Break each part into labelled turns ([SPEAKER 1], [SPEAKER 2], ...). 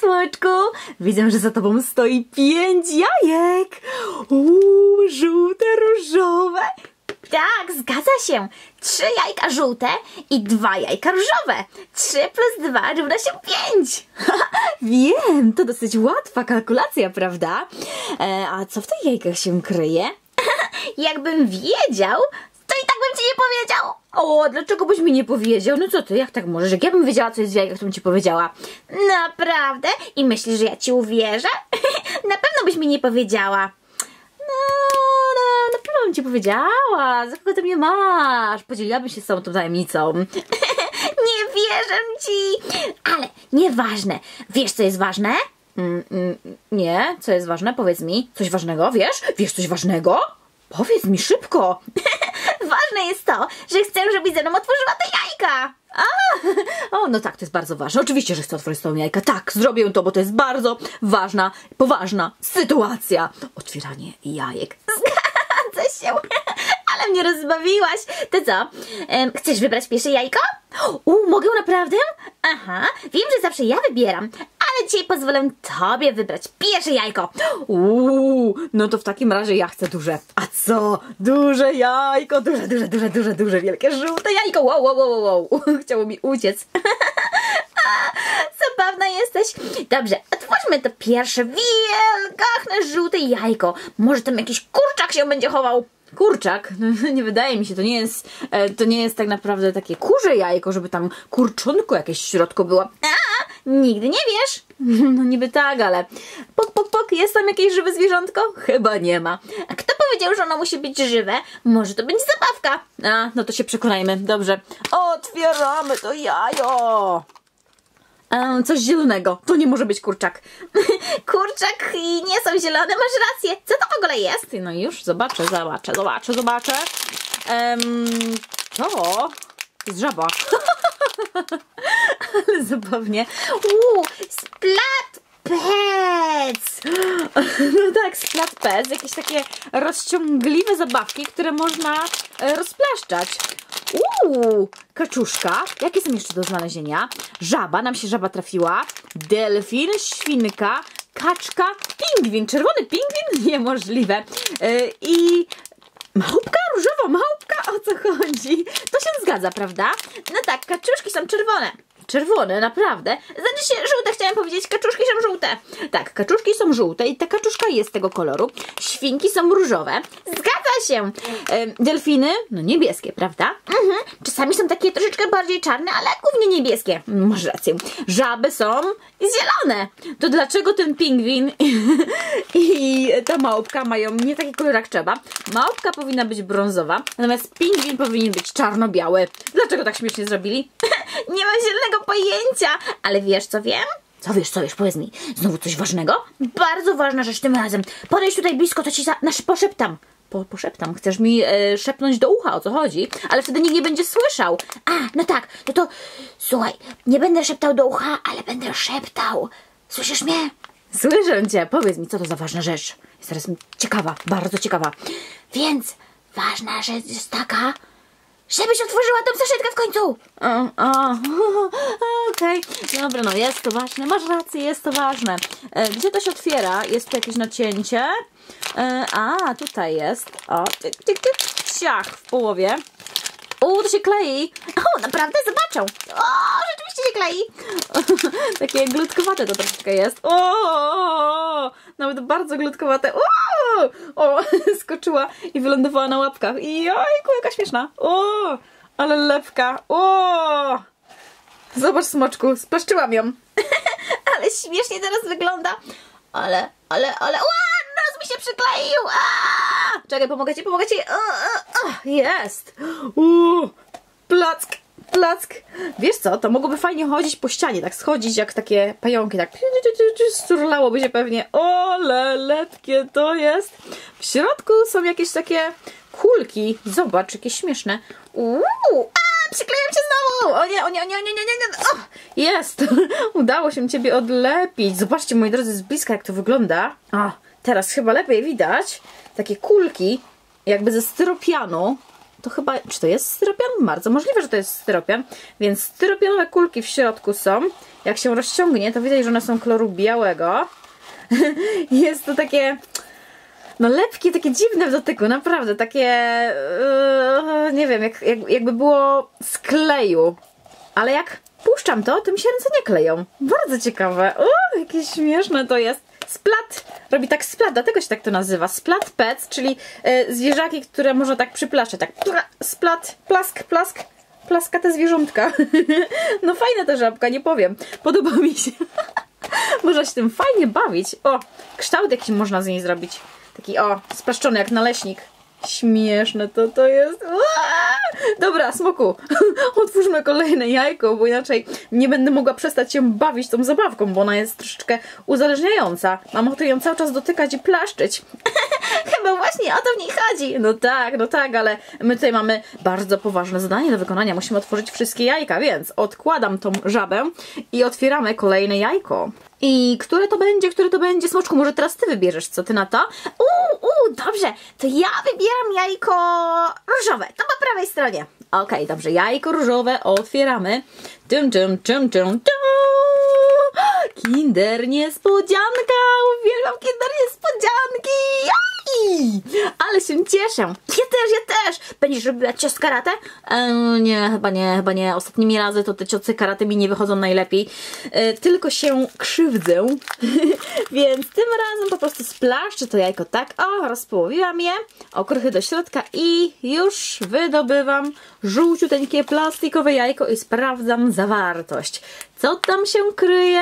[SPEAKER 1] smoczku! Widzę, że za tobą stoi 5 jajek! Żółte, różowe!
[SPEAKER 2] Tak, zgadza się. 3 jajka żółte i 2 jajka różowe. 3 plus 2 równa się 5.
[SPEAKER 1] Wiem, to dosyć łatwa kalkulacja, prawda? A co w tych jajkach się kryje?
[SPEAKER 2] Jakbym wiedział, to i tak bym ci nie powiedział.
[SPEAKER 1] O, dlaczego byś mi nie powiedział? No co ty, jak tak możesz? Jak ja bym wiedziała, co jest w jajkach, to bym ci powiedziała.
[SPEAKER 2] Naprawdę? I myślisz, że ja ci uwierzę? Na pewno byś mi nie powiedziała.
[SPEAKER 1] Na pewno bym ci powiedziała. Za kogo ty mnie masz? Podzieliłabym się z tą tajemnicą.
[SPEAKER 2] Nie wierzę ci. Ale nieważne. Wiesz, co jest ważne?
[SPEAKER 1] Nie, co jest ważne? Powiedz mi. Coś ważnego, wiesz? Wiesz coś ważnego? Powiedz mi szybko.
[SPEAKER 2] Ważne jest to, że chcę, żebyś ze mną otworzyła te jajka.
[SPEAKER 1] O, no tak, to jest bardzo ważne. Oczywiście, że chcę otworzyć tą jajka. Tak, zrobię to, bo to jest bardzo ważna, poważna sytuacja. Otwieranie jajek.
[SPEAKER 2] Zgadza się. Ale mnie rozbawiłaś. To co? Chcesz wybrać pierwsze jajko?
[SPEAKER 1] Mogę naprawdę?
[SPEAKER 2] Aha, wiem, że zawsze ja wybieram, ale dzisiaj pozwolę tobie wybrać pierwsze jajko.
[SPEAKER 1] No to w takim razie ja chcę duże. A co? Duże jajko, duże, wielkie, żółte jajko. Wow. Chciało mi uciec.
[SPEAKER 2] Zabawna jesteś. Dobrze, otwórzmy to pierwsze wielgachne żółte jajko. Może tam jakiś kurczak się będzie chował.
[SPEAKER 1] Kurczak? Nie wydaje mi się, to nie jest tak naprawdę takie kurze jajko, żeby tam kurczonko jakieś w środku było.
[SPEAKER 2] Nigdy nie wiesz.
[SPEAKER 1] No niby tak, ale pok, jest tam jakieś żywe zwierzątko? Chyba nie ma.
[SPEAKER 2] A kto powiedział, że ono musi być żywe? Może to będzie zabawka.
[SPEAKER 1] No to się przekonajmy. Dobrze. Otwieramy to jajo. Coś zielonego. To nie może być kurczak.
[SPEAKER 2] Kurczak i nie są zielone, masz rację. Co to w ogóle jest?
[SPEAKER 1] No już, zobaczę. To jest żaba. Ale zabawnie.
[SPEAKER 2] Splat Pets!
[SPEAKER 1] No tak, Splat Pets. Jakieś takie rozciągliwe zabawki, które można rozplaszczać. Kaczuszka. Jakie są jeszcze do znalezienia? Żaba, nam się żaba trafiła. Delfin, świnka, kaczka, pingwin. Czerwony pingwin? Niemożliwe. I małpka, różowa małpka? O co chodzi? To się zgadza, prawda?
[SPEAKER 2] No tak, kaczuszki są czerwone.
[SPEAKER 1] Czerwone, naprawdę?
[SPEAKER 2] Znaczy się żółte, chciałam powiedzieć, kaczuszki są żółte.
[SPEAKER 1] Tak, kaczuszki są żółte i ta kaczuszka jest tego koloru. Świnki są różowe.
[SPEAKER 2] Zgadza się.
[SPEAKER 1] Delfiny, no niebieskie, prawda?
[SPEAKER 2] Czasami są takie troszeczkę bardziej czarne, ale głównie niebieskie.
[SPEAKER 1] Masz rację. Żaby są zielone. To dlaczego ten pingwin i ta małpka mają nie taki kolor jak trzeba? Małpka powinna być brązowa, natomiast pingwin powinien być czarno-biały. Dlaczego tak śmiesznie zrobili?
[SPEAKER 2] Nie mam zielonego pojęcia, ale wiesz co wiem?
[SPEAKER 1] Co wiesz, powiedz mi. Znowu coś ważnego?
[SPEAKER 2] Bardzo ważna rzecz tym razem. Podejdź tutaj blisko, to ci poszeptam.
[SPEAKER 1] Poszeptam. Chcesz mi szepnąć do ucha, o co chodzi? Ale wtedy nikt nie będzie słyszał.
[SPEAKER 2] No tak, to słuchaj, nie będę szeptał do ucha, ale będę szeptał. Słyszysz mnie?
[SPEAKER 1] Słyszę cię. Powiedz mi, co to za ważna rzecz. Jest teraz ciekawa, bardzo ciekawa.
[SPEAKER 2] Więc ważna rzecz jest taka, żebyś otworzyła tą saszetkę w końcu.
[SPEAKER 1] Okej. Dobra, no jest to ważne. Masz rację, jest to ważne. Gdzie to się otwiera? Jest tu jakieś nacięcie. Tutaj jest. Tyk, ciach, w połowie. To się klei.
[SPEAKER 2] Naprawdę? Zobaczą. Rzeczywiście się klei.
[SPEAKER 1] Takie glutkowate to troszeczkę jest. Nawet bardzo glutkowate. Skoczyła i wylądowała na łapkach. I jajku, jaka śmieszna. Ale lepka. Zobacz, smoczku, splaszczyłam ją.
[SPEAKER 2] Ale śmiesznie teraz wygląda. Ale, nos mi się przykleił.
[SPEAKER 1] Czekaj, pomogę ci. Jest. Plack. Wiesz co, to mogłoby fajnie chodzić po ścianie, tak schodzić jak takie pająki, tak sturlałoby się pewnie. Lepkie to jest. W środku są jakieś takie kulki. Zobacz, jakie śmieszne.
[SPEAKER 2] Przykleiłem się znowu.
[SPEAKER 1] O nie. Jest. Udało się ciebie odlepić. Zobaczcie, moi drodzy, z bliska jak to wygląda. Teraz chyba lepiej widać. Takie kulki, jakby ze styropianu. To chyba, czy to jest styropian? Bardzo możliwe, że to jest styropian. Więc styropianowe kulki w środku są. Jak się rozciągnie, to widać, że one są koloru białego. Jest to takie... No lepkie, takie dziwne w dotyku, naprawdę, takie... nie wiem, jakby było z kleju. Ale jak puszczam to mi się ręce nie kleją. Bardzo ciekawe. Jakie śmieszne to jest. Splat. Robi tak splat, dlatego się tak to nazywa. Splat pets, czyli zwierzaki, które można tak przyplaszczać. Tak splat, plask, plask. Plaska te zwierzątka. No fajna ta żabka, nie powiem. Podoba mi się. Można się tym fajnie bawić. O, kształt jaki można z niej zrobić. Taki splaszczony jak naleśnik. Śmieszne to jest. Dobra, smoku, otwórzmy kolejne jajko, bo inaczej nie będę mogła przestać się bawić tą zabawką, bo ona jest troszeczkę uzależniająca. Mam ochotę ją cały czas dotykać i plaszczyć.
[SPEAKER 2] Chyba właśnie o to w niej chodzi.
[SPEAKER 1] No tak, ale my tutaj mamy bardzo poważne zadanie do wykonania. Musimy otworzyć wszystkie jajka, więc odkładam tą żabę i otwieramy kolejne jajko. I które to będzie? Smoczku, może teraz ty wybierzesz, co ty na to?
[SPEAKER 2] Dobrze, to ja wybieram jajko różowe, to po prawej stronie.
[SPEAKER 1] Okej, dobrze, jajko różowe otwieramy. Kinder niespodzianka! Uwielbiam Kinder niespodzianki! Ale się cieszę.
[SPEAKER 2] Ja też. Będziesz robiła cios karate?
[SPEAKER 1] Nie, chyba nie. Ostatnimi razy to te ciosy karate mi nie wychodzą najlepiej. Tylko się krzywdzę. Więc tym razem po prostu splaszczę to jajko tak. Rozpołowiłam je. Okruchy do środka i już wydobywam żółciuteńkie plastikowe jajko i sprawdzam zawartość. Co tam się kryje?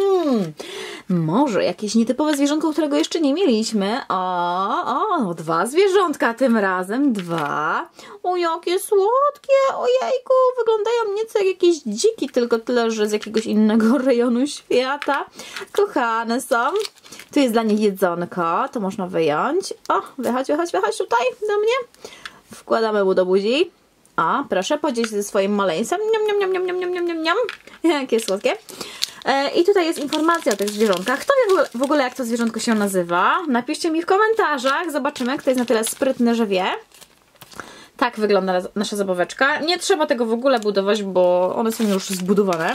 [SPEAKER 1] Może jakieś nietypowe zwierzątko, którego jeszcze nie mieliśmy. Dwa zwierzątka tym razem. Dwa. Jakie słodkie. Ojejku, wyglądają nieco jak jakieś dziki, tylko tyle, że z jakiegoś innego rejonu świata. Kochane są. Tu jest dla nich jedzonko. To można wyjąć. Wychodź tutaj do mnie. Wkładamy mu do buzi. Proszę, podziel się ze swoim maleństwem. Niam. Jakie słodkie. I tutaj jest informacja o tych zwierzątkach. Kto wie w ogóle, jak to zwierzątko się nazywa? Napiszcie mi w komentarzach. Zobaczymy, kto jest na tyle sprytny, że wie. Tak wygląda nasza zabaweczka. Nie trzeba tego w ogóle budować, bo one są już zbudowane.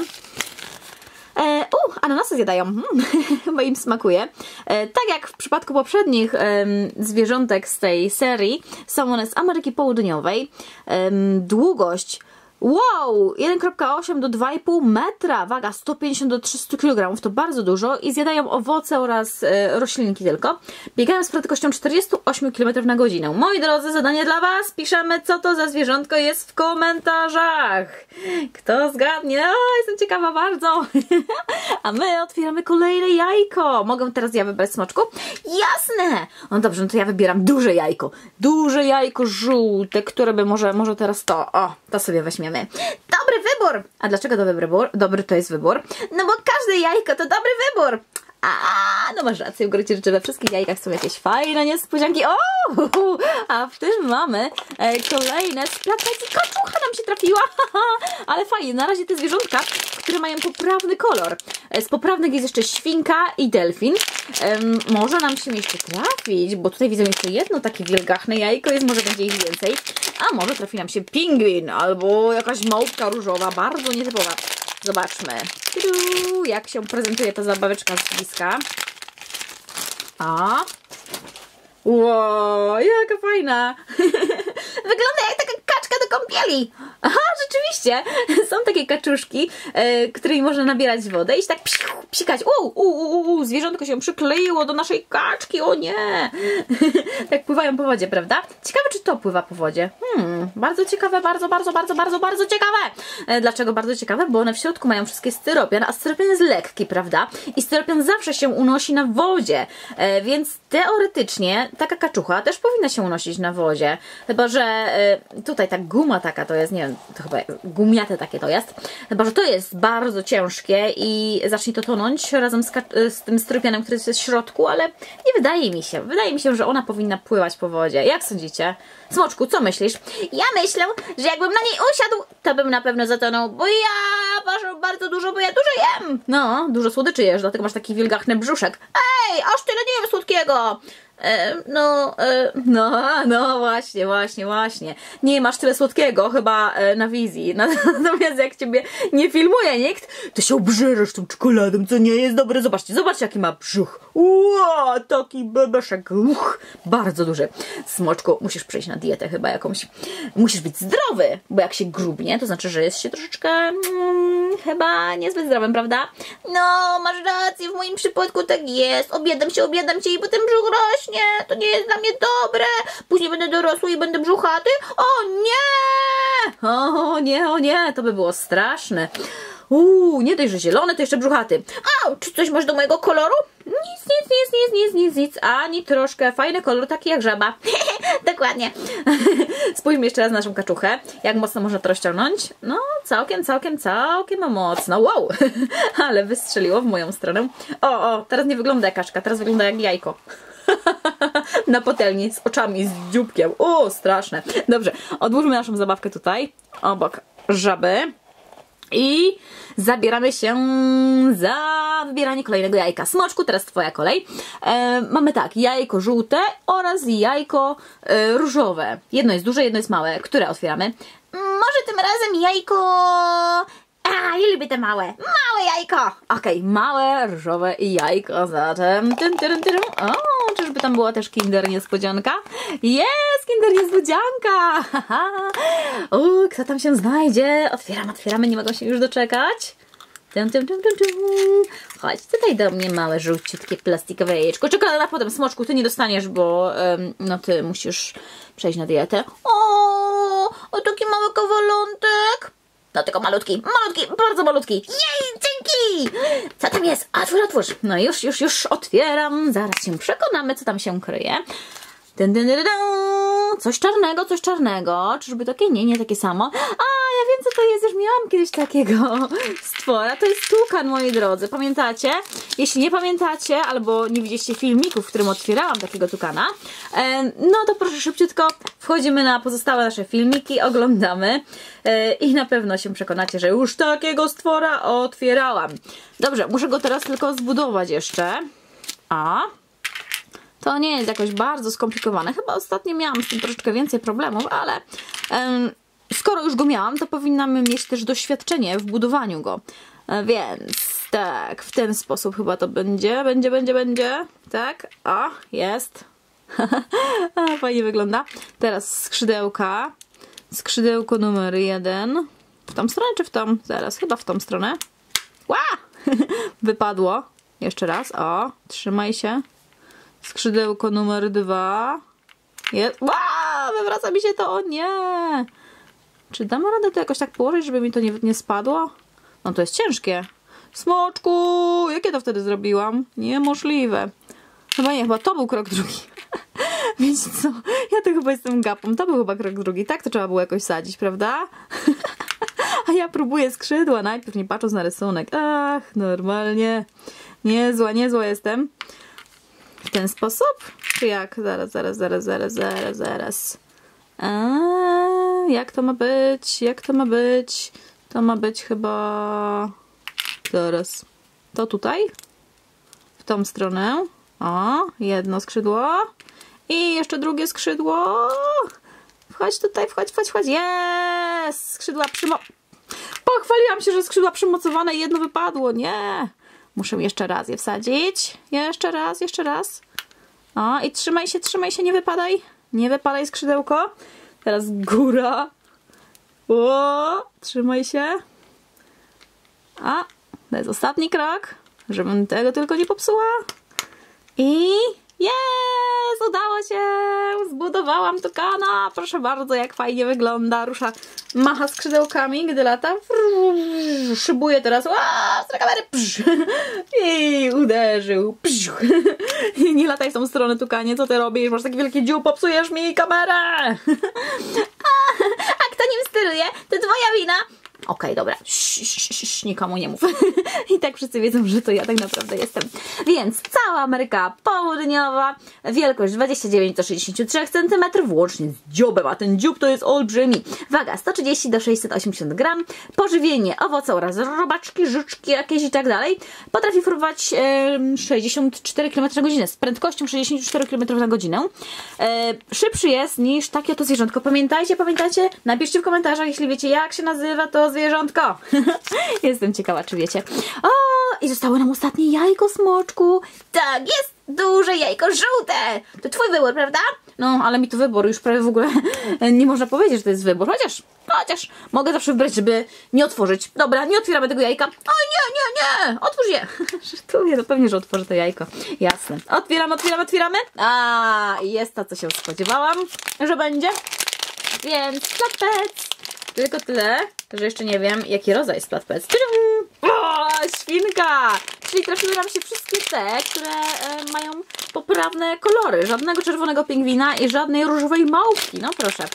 [SPEAKER 1] Ananasy zjadają. Chyba im smakuje. Tak jak w przypadku poprzednich zwierzątek z tej serii, są one z Ameryki Południowej. Długość 1,8 do 2,5 metra, waga 150 do 300 kg, to bardzo dużo i zjadają owoce oraz roślinki tylko. Biegają z prędkością 48 km na godzinę. Moi drodzy, zadanie dla Was, piszemy, co to za zwierzątko jest w komentarzach. Kto zgadnie? Jestem ciekawa bardzo. A my otwieramy kolejne jajko. Mogę teraz ja wybrać, smoczku?
[SPEAKER 2] Jasne!
[SPEAKER 1] No dobrze, no to ja wybieram duże jajko. Duże jajko żółte, które by może teraz to. To sobie weźmiemy.
[SPEAKER 2] Dobry wybór!
[SPEAKER 1] A dlaczego dobry to jest wybór?
[SPEAKER 2] No bo każde jajko to dobry wybór.
[SPEAKER 1] No masz rację, w gruncie rzeczy we wszystkich jajkach są jakieś fajne niespodzianki. A w tym mamy kolejne splatki. Kaczucha nam się trafiła. Ale fajnie, na razie te zwierzątka, które mają poprawny kolor. Z poprawnych jest jeszcze świnka i delfin. Może nam się jeszcze trafić, bo tutaj widzę jeszcze jedno takie wielgachne jajko, może będzie ich więcej. A może trafi nam się pingwin albo jakaś małpka różowa, bardzo nietypowa. Zobaczmy, jak się prezentuje ta zabaweczka z bliska. Wow, jaka fajna.
[SPEAKER 2] Wygląda jak taka kaczka do kąpieli.
[SPEAKER 1] Rzeczywiście. Są takie kaczuszki, którymi można nabierać wodę i się tak psikać. Zwierzątko się przykleiło do naszej kaczki. O nie. Tak pływają po wodzie, prawda? Ciekawe, czy to pływa po wodzie. Bardzo ciekawe, bardzo ciekawe. Dlaczego bardzo ciekawe? Bo one w środku mają wszystkie styropian, a styropian jest lekki, prawda? I styropian zawsze się unosi na wodzie, więc teoretycznie taka kaczucha też powinna się unosić na wodzie. Chyba że tutaj ta guma taka to jest, nie wiem, to chyba gumiate takie to jest. Chyba że to jest bardzo ciężkie i zacznie to tonąć razem z tym styropianem, który jest w środku, ale nie wydaje mi się. Wydaje mi się, że ona powinna pływać po wodzie. Jak sądzicie? Smoczku, co myślisz?
[SPEAKER 2] Ja myślę, że jakbym na niej usiadł, to bym na pewno zatonął, bo ja ważę bardzo dużo, bo ja dużo jem.
[SPEAKER 1] No, dużo słodyczy jesz, dlatego masz taki wielgachny brzuszek.
[SPEAKER 2] Aż tyle nie jem słodkiego.
[SPEAKER 1] No, właśnie. Nie masz tyle słodkiego chyba na wizji. Natomiast jak ciebie nie filmuje nikt, to się obżerasz tą czekoladą, co nie jest dobre. Zobaczcie, jaki ma brzuch. Ła, taki bebeszek. Bardzo duży. Smoczku, musisz przejść na dietę chyba jakąś. Musisz być zdrowy, bo jak się grubnie, to znaczy, że jest się troszeczkę chyba niezbyt zdrowym, prawda?
[SPEAKER 2] No, masz rację, w moim przypadku tak jest. Obiadam się i potem brzuch rośnie. To nie jest dla mnie dobre. Później będę dorosły i będę brzuchaty. O nie!
[SPEAKER 1] O nie, to by było straszne. Nie dość, że zielony, to jeszcze brzuchaty.
[SPEAKER 2] Czy coś masz do mojego koloru?
[SPEAKER 1] Nic, ani troszkę. Fajny kolor, taki jak żaba.
[SPEAKER 2] Dokładnie.
[SPEAKER 1] Spójrzmy jeszcze raz na naszą kaczuchę. Jak mocno można to rozciągnąć? No, całkiem mocno. Wow! Ale wystrzeliło w moją stronę. Teraz nie wygląda jak kaczka, teraz wygląda jak jajko. Na patelni, z oczami, z dzióbkiem. Straszne. Dobrze, odłóżmy naszą zabawkę tutaj, obok żaby. I zabieramy się za wybieranie kolejnego jajka. Smoczku, teraz twoja kolej. Mamy tak, jajko żółte oraz jajko różowe. Jedno jest duże, jedno jest małe. Które otwieramy?
[SPEAKER 2] Może tym razem jajko... ja lubię te małe. Małe jajko!
[SPEAKER 1] Okej, małe, różowe jajko. Zatem... czyżby tam była też Kinder Niespodzianka? Jest Kinder Niespodzianka! Kto tam się znajdzie? Otwieramy, nie mogą się już doczekać. Chodź tutaj do mnie, małe, żółciutkie, plastikowe jajeczko. Czekolada potem, Smoczku, ty nie dostaniesz, bo ty musisz przejść na dietę.
[SPEAKER 2] O, taki mały kawalątek. No tylko malutki, bardzo malutki. Jej, dzięki!
[SPEAKER 1] Co tam jest? Otwórz. No już otwieram. Zaraz się przekonamy, co tam się kryje. Coś czarnego. Czyżby takie? Nie takie samo. Ja wiem, co to jest. Już miałam kiedyś takiego stwora. To jest tukan, moi drodzy. Pamiętacie? Jeśli nie pamiętacie, albo nie widzieliście filmiku, w którym otwierałam takiego tukana, no to proszę szybciutko wchodzimy na pozostałe nasze filmiki, oglądamy i na pewno się przekonacie, że już takiego stwora otwierałam. Dobrze, muszę go teraz tylko zbudować jeszcze. To nie jest jakoś bardzo skomplikowane. Chyba ostatnio miałam z tym troszeczkę więcej problemów, ale skoro już go miałam, to powinnam mieć też doświadczenie w budowaniu go. Więc tak, w ten sposób chyba to będzie. Tak, jest. Fajnie wygląda. Teraz skrzydełka. Skrzydełko numer 1. W tą stronę czy w tą? Zaraz, chyba w tą stronę. Wypadło. Jeszcze raz. Trzymaj się. Skrzydełko numer 2. Jest. Wywraca mi się to. O nie! Czy dam radę to jakoś tak położyć, żeby mi to nie spadło? No to jest ciężkie. Smoczku! Jak ja to wtedy zrobiłam? Niemożliwe. Chyba to był krok drugi. Wiecie co? Ja to chyba jestem gapą. To był chyba krok drugi. Tak to trzeba było jakoś sadzić, prawda? A ja próbuję skrzydła najpierw, nie patrząc na rysunek. Normalnie. Niezła jestem. W ten sposób? Czy jak? Zaraz. Jak to ma być? To ma być chyba... Zaraz. To tutaj? W tą stronę. Jedno skrzydło. I jeszcze drugie skrzydło. Wchodź tutaj, wchodź. Jest! Skrzydła Pochwaliłam się, że skrzydła przymocowane i jedno wypadło. Nie! Muszę jeszcze raz je wsadzić. Jeszcze raz. I trzymaj się, nie wypadaj skrzydełko. Teraz góra. Trzymaj się. To jest ostatni krok, żebym tego tylko nie popsuła. I jest! Udało się! Zbudowałam tukana. Proszę bardzo, jak fajnie wygląda. Macha skrzydełkami, gdy lata. Szybuje teraz. Z kamery. I uderzył. Nie lataj w tą stronę, tukanie. Co ty robisz? Masz taki wielki dziób. Popsujesz mi kamerę.
[SPEAKER 2] A kto nim steruje? To twoja wina.
[SPEAKER 1] Okej, dobra. Nikomu nie mów. I tak wszyscy wiedzą, że to ja tak naprawdę jestem. Więc cała Ameryka Południowa, wielkość 29 do 63 cm, łącznie z dziobem, a ten dziób to jest olbrzymi. Waga 130 do 680 gram. Pożywienie, owoce oraz robaczki, życzki jakieś i tak dalej. Potrafi fruwać 64 km/h z prędkością 64 km/h. Szybszy jest niż takie oto zwierzątko. Pamiętajcie, napiszcie w komentarzach, jeśli wiecie, jak się nazywa to zwierzątko. Jestem ciekawa, czy wiecie. O, i zostało nam ostatnie jajko, Smoczku.
[SPEAKER 2] Tak, jest duże jajko żółte. To twój wybór, prawda?
[SPEAKER 1] No, ale mi to wybór, już prawie w ogóle nie można powiedzieć, że to jest wybór. Chociaż mogę zawsze wybrać, żeby nie otworzyć. Dobra, nie otwieramy tego jajka. O nie, otwórz je. Żartuję, no pewnie, że otworzę to jajko. Jasne. Otwieramy. A, jest to, co się spodziewałam, że będzie. Więc Splat-Pets. Tylko tyle, że jeszcze nie wiem, jaki rodzaj Splat-Pets. O, świnka! Czyli trafiły nam się wszystkie te, które mają poprawne kolory. Żadnego czerwonego pingwina i żadnej różowej małpki. No proszę.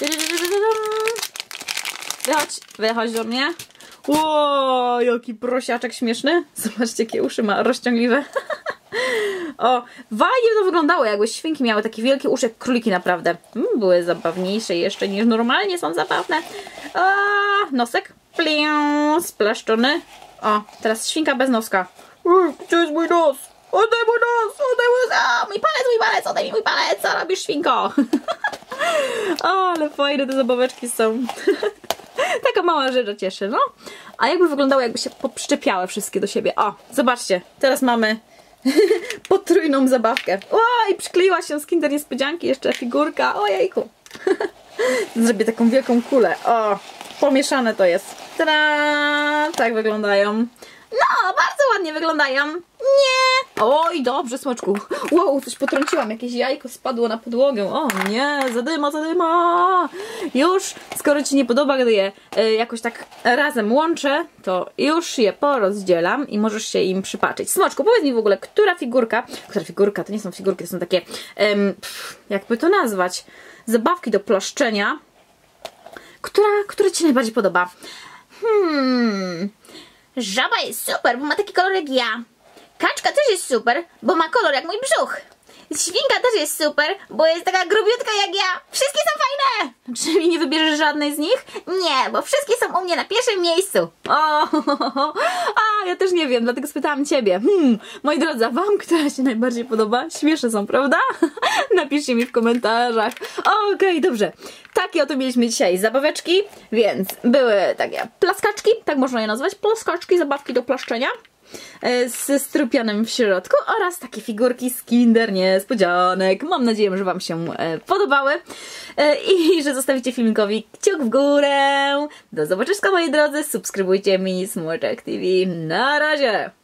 [SPEAKER 1] Wychodź do mnie. Ło, jaki prosiaczek śmieszny. Zobaczcie, jakie uszy ma rozciągliwe. O, fajnie to wyglądało, jakby świnki miały takie wielkie uszy jak króliki, naprawdę. Były zabawniejsze jeszcze niż normalnie są zabawne. A, nosek. Pliu, splaszczony. O, teraz świnka bez noska. Gdzie jest mój nos? Oddaj mój nos!
[SPEAKER 2] Mój palec, oddaj mi mój palec.
[SPEAKER 1] Co robisz, świnko? O, ale fajne te zabaweczki są. Taka mała rzecz cieszy, no. A jakby wyglądało, jakby się poprzczepiały wszystkie do siebie. O, zobaczcie, teraz mamy potrójną zabawkę. O, i przykleiła się z Kinder Niespodzianki jeszcze figurka. Ojejku. Zrobię taką wielką kulę. O, pomieszane to jest. Tada! Tak wyglądają.
[SPEAKER 2] No, bardzo ładnie wyglądają. Nie.
[SPEAKER 1] Oj, dobrze, Smoczku. Wow, coś potrąciłam. Jakieś jajko spadło na podłogę. O nie, zadyma. Już, skoro ci nie podoba, gdy je jakoś tak razem łączę, to już je porozdzielam i możesz się im przypatrzeć. Smoczku, powiedz mi w ogóle, która figurka, to nie są figurki, to są takie, jakby to nazwać, zabawki do plaszczenia, która ci najbardziej podoba?
[SPEAKER 2] Żaba jest super, bo ma taki kolor jak ja. Kaczka też jest super, bo ma kolor jak mój brzuch. Świnka też jest super, bo jest taka grubiutka jak ja. Wszystkie są fajne!
[SPEAKER 1] Czyli nie wybierzesz żadnej z nich?
[SPEAKER 2] Nie, bo wszystkie są u mnie na pierwszym miejscu.
[SPEAKER 1] O, ja też nie wiem, dlatego spytałam ciebie. Moi drodzy, a wam która się najbardziej podoba? Śmieszne są, prawda? Napiszcie mi w komentarzach. Okej, dobrze. Takie oto mieliśmy dzisiaj zabaweczki, więc były takie plaskaczki, tak można je nazwać, plaskaczki, zabawki do plaszczenia. ze strupianem w środku oraz takie figurki z Kinder Niespodzianek. Mam nadzieję, że wam się podobały i że zostawicie filmikowi kciuk w górę. Do zobaczenia, moi drodzy. Subskrybujcie Mini Smoczek TV. Na razie!